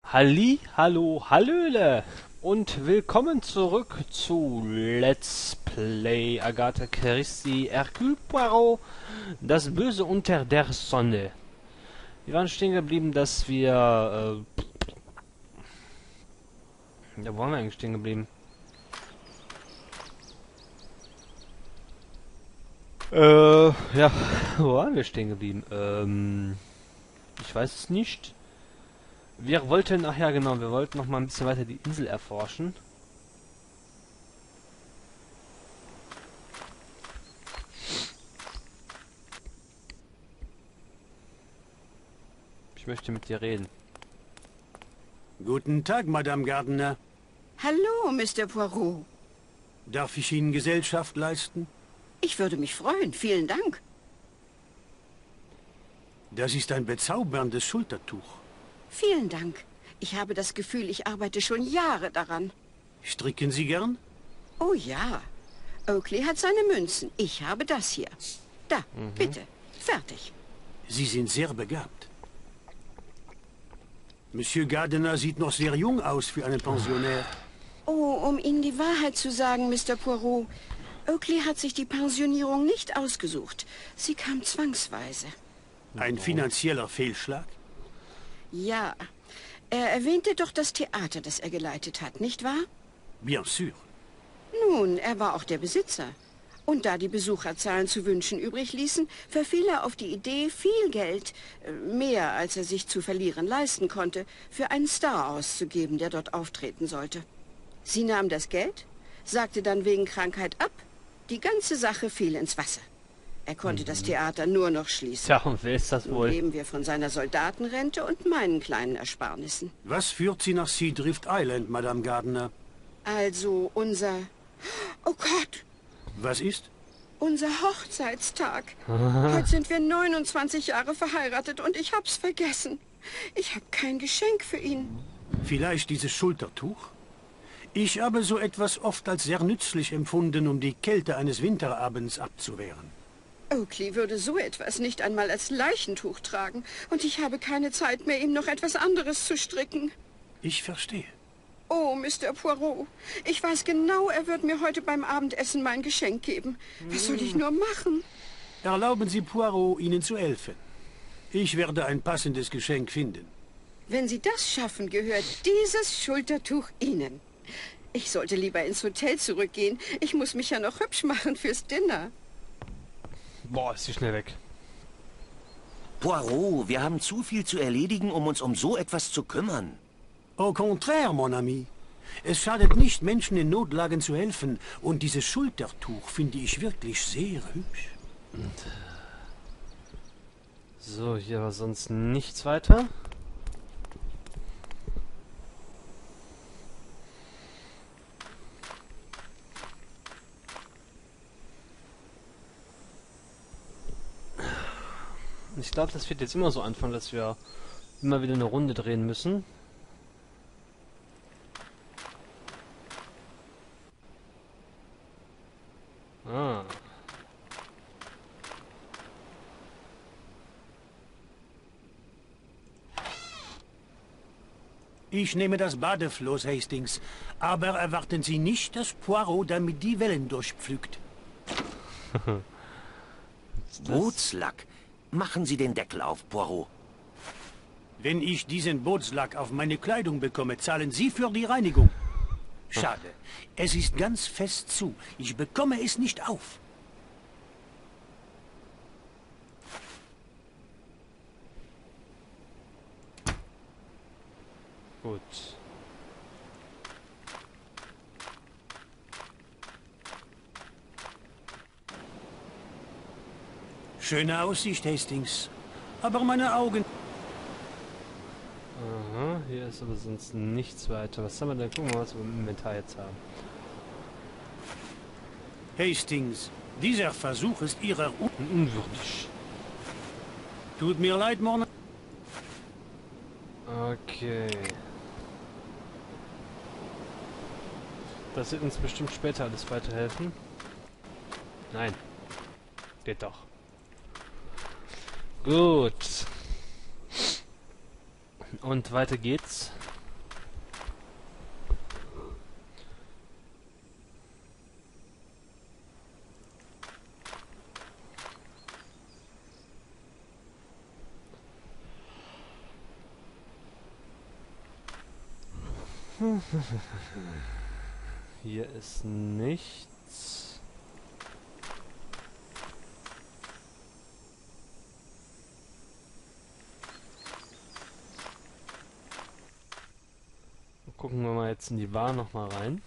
Halli, hallo, hallöle und willkommen zurück zu Let's Play Agatha Christie Hercule Poirot, das Böse unter der Sonne. Wir waren stehen geblieben, dass wir, da waren wir eigentlich stehen geblieben. Ja, wo waren wir stehen geblieben? Ich weiß es nicht. Wir wollten, ach ja genau, wir wollten noch mal ein bisschen weiter die Insel erforschen. Ich möchte mit dir reden. Guten Tag, Madame Gardiner. Hallo, Mr. Poirot. Darf ich Ihnen Gesellschaft leisten? Ich würde mich freuen. Vielen Dank. Das ist ein bezauberndes Schultertuch. Vielen Dank. Ich habe das Gefühl, ich arbeite schon Jahre daran. Stricken Sie gern? Oh ja. Oakley hat seine Münzen. Ich habe das hier. Da, bitte. Fertig. Sie sind sehr begabt. Monsieur Gardiner sieht noch sehr jung aus für einen Pensionär. Oh, um Ihnen die Wahrheit zu sagen, Mr. Poirot. Oakley hat sich die Pensionierung nicht ausgesucht. Sie kam zwangsweise. Ein finanzieller Fehlschlag? Ja. Er erwähnte doch das Theater, das er geleitet hat, nicht wahr? Bien sûr. Nun, er war auch der Besitzer. Und da die Besucherzahlen zu wünschen übrig ließen, verfiel er auf die Idee, viel Geld, mehr als er sich zu verlieren leisten konnte, für einen Star auszugeben, der dort auftreten sollte. Sie nahm das Geld, sagte dann wegen Krankheit ab. Die ganze Sache fiel ins Wasser. Er konnte das Theater nur noch schließen. Tja, und wer ist das Nun wohl? leben wir von seiner Soldatenrente und meinen kleinen Ersparnissen. Was führt Sie nach Seadrift Island, Madame Gardiner? Also unser... Oh Gott! Was ist? Unser Hochzeitstag. Heute sind wir 29 Jahre verheiratet und ich hab's vergessen. Ich hab kein Geschenk für ihn. Vielleicht dieses Schultertuch? Ich habe so etwas oft als sehr nützlich empfunden, um die Kälte eines Winterabends abzuwehren. Oakley würde so etwas nicht einmal als Leichentuch tragen. Und ich habe keine Zeit mehr, ihm noch etwas anderes zu stricken. Ich verstehe. Oh, Mr. Poirot, ich weiß genau, er wird mir heute beim Abendessen mein Geschenk geben. Was soll ich nur machen? Erlauben Sie Poirot, Ihnen zu helfen. Ich werde ein passendes Geschenk finden. Wenn Sie das schaffen, gehört dieses Schultertuch Ihnen. Ich sollte lieber ins Hotel zurückgehen. Ich muss mich ja noch hübsch machen fürs Dinner. Boah, ist sie schnell weg. Poirot, wir haben zu viel zu erledigen, um uns um so etwas zu kümmern. Au contraire, mon ami. Es schadet nicht, Menschen in Notlagen zu helfen. Und dieses Schultertuch finde ich wirklich sehr hübsch. So, hier war sonst nichts weiter. Ich glaube, das wird jetzt immer so anfangen, dass wir immer wieder eine Runde drehen müssen. Ah. Ich nehme das Badefloß, Hastings. Aber erwarten Sie nicht, dass Poirot damit die Wellen durchpflügt. Bootslack. Machen Sie den Deckel auf, Poirot. Wenn ich diesen Bootslack auf meine Kleidung bekomme, zahlen Sie für die Reinigung. Schade. Es ist ganz fest zu. Ich bekomme es nicht auf. Gut. Schöne Aussicht, Hastings. Aber meine Augen... Aha, hier ist aber sonst nichts weiter. Was haben wir denn? Gucken wir mal, was wir im Inventar jetzt haben. Hastings, dieser Versuch ist Ihrer... Unwürdig. Tut mir leid, Mona. Okay. Das wird uns bestimmt später alles weiterhelfen. Nein. Geht doch. Gut. Und weiter geht's. Hier ist nichts. Gucken wir mal jetzt in die Bar noch mal rein.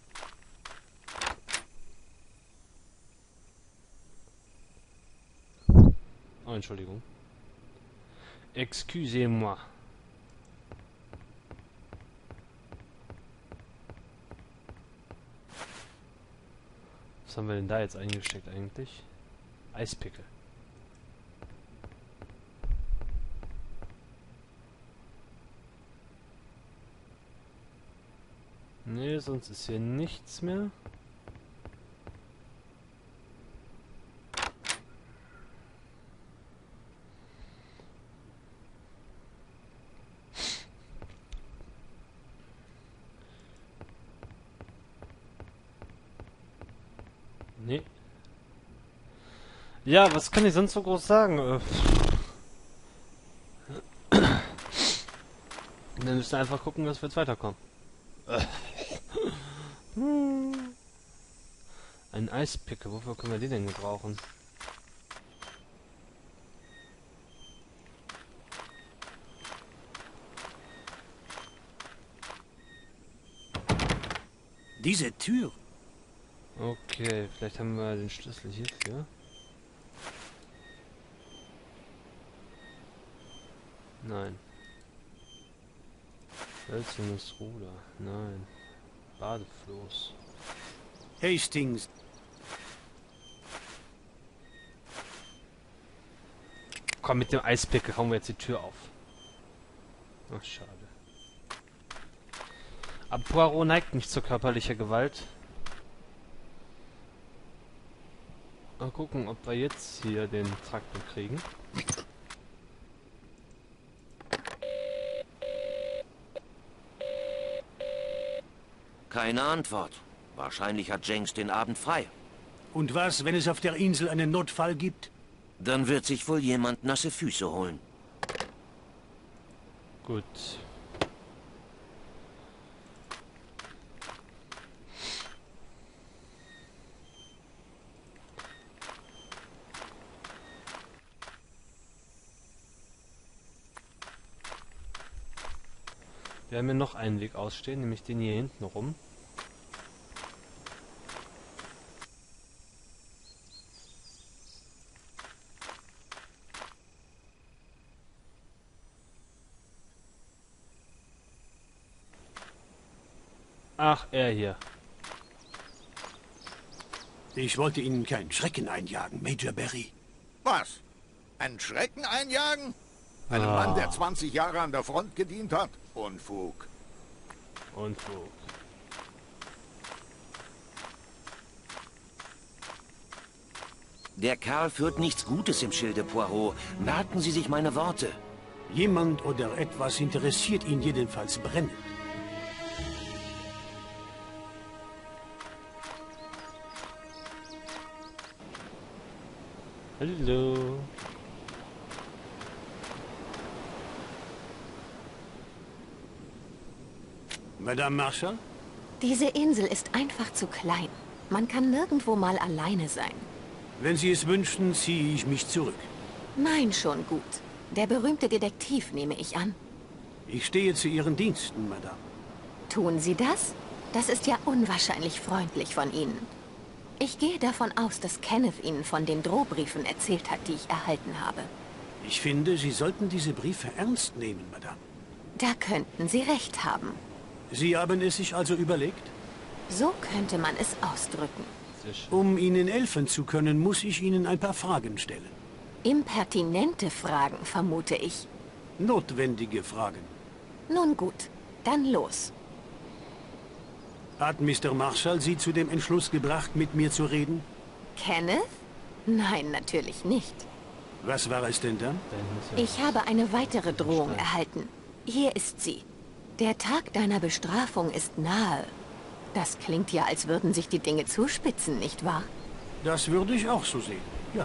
Oh, Entschuldigung. Excusez-moi. Was haben wir denn da jetzt eingesteckt eigentlich? Eispickel. Nee, sonst ist hier nichts mehr. Nee. Ja, was kann ich sonst so groß sagen? Wir müssen einfach gucken, dass wir jetzt weiterkommen. Ein Eispickel, wofür können wir den denn gebrauchen? Diese Tür. Okay, vielleicht haben wir den Schlüssel hierfür. Nein. Hölzernes Ruder. Nein. Badefloß. Hastings. Komm, mit dem Eispickel hauen wir jetzt die Tür auf. Ach, schade. Aber Poirot neigt nicht zur körperlicher Gewalt. Mal gucken, ob wir jetzt hier den Traktor kriegen. Keine Antwort. Wahrscheinlich hat Jenks den Abend frei. Und was, wenn es auf der Insel einen Notfall gibt? Dann wird sich wohl jemand nasse Füße holen. Gut. Wir haben hier noch einen Weg ausstehen, nämlich den hier hinten rum. Ach, er hier. Ich wollte Ihnen keinen Schrecken einjagen, Major Barry. Was? Einen Schrecken einjagen? Einem Mann, der 20 Jahre an der Front gedient hat? Unfug. Unfug. Der Kerl führt nichts Gutes im Schilde, Poirot. Merken Sie sich meine Worte. Jemand oder etwas interessiert ihn jedenfalls brennend. Hallo. Madame Marshall? Diese Insel ist einfach zu klein. Man kann nirgendwo mal alleine sein. Wenn Sie es wünschen, ziehe ich mich zurück. Nein, schon gut. Der berühmte Detektiv nehme ich an. Ich stehe zu Ihren Diensten, Madame. Tun Sie das? Das ist ja unwahrscheinlich freundlich von Ihnen. Ich gehe davon aus, dass Kenneth Ihnen von den Drohbriefen erzählt hat, die ich erhalten habe. Ich finde, Sie sollten diese Briefe ernst nehmen, Madame. Da könnten Sie recht haben. Sie haben es sich also überlegt? So könnte man es ausdrücken. Sehr schön. Um Ihnen helfen zu können, muss ich Ihnen ein paar Fragen stellen. Impertinente Fragen, vermute ich. Notwendige Fragen. Nun gut, dann los. Hat Mr. Marshall Sie zu dem Entschluss gebracht, mit mir zu reden? Kenneth? Nein, natürlich nicht. Was war es denn dann? Ich habe eine weitere Drohung erhalten. Hier ist sie. Der Tag deiner Bestrafung ist nahe. Das klingt ja, als würden sich die Dinge zuspitzen, nicht wahr? Das würde ich auch so sehen, ja.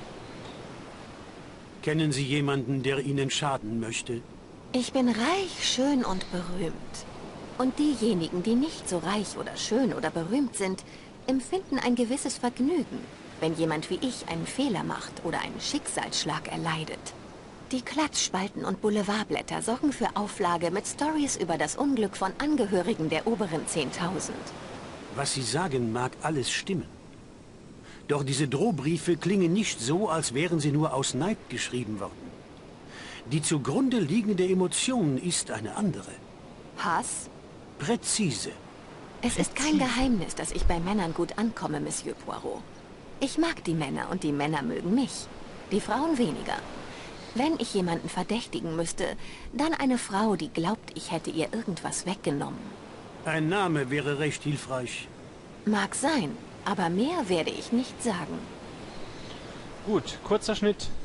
Kennen Sie jemanden, der Ihnen schaden möchte? Ich bin reich, schön und berühmt. Und diejenigen, die nicht so reich oder schön oder berühmt sind, empfinden ein gewisses Vergnügen, wenn jemand wie ich einen Fehler macht oder einen Schicksalsschlag erleidet. Die Klatschspalten und Boulevardblätter sorgen für Auflage mit Stories über das Unglück von Angehörigen der oberen 10.000. Was Sie sagen, mag alles stimmen. Doch diese Drohbriefe klingen nicht so, als wären sie nur aus Neid geschrieben worden. Die zugrunde liegende Emotion ist eine andere. Hass? Präzise. Es ist kein Geheimnis, dass ich bei Männern gut ankomme, Monsieur Poirot. Ich mag die Männer und die Männer mögen mich. Die Frauen weniger. Wenn ich jemanden verdächtigen müsste, dann eine Frau, die glaubt, ich hätte ihr irgendwas weggenommen. Ein Name wäre recht hilfreich. Mag sein, aber mehr werde ich nicht sagen. Gut, kurzer Schnitt.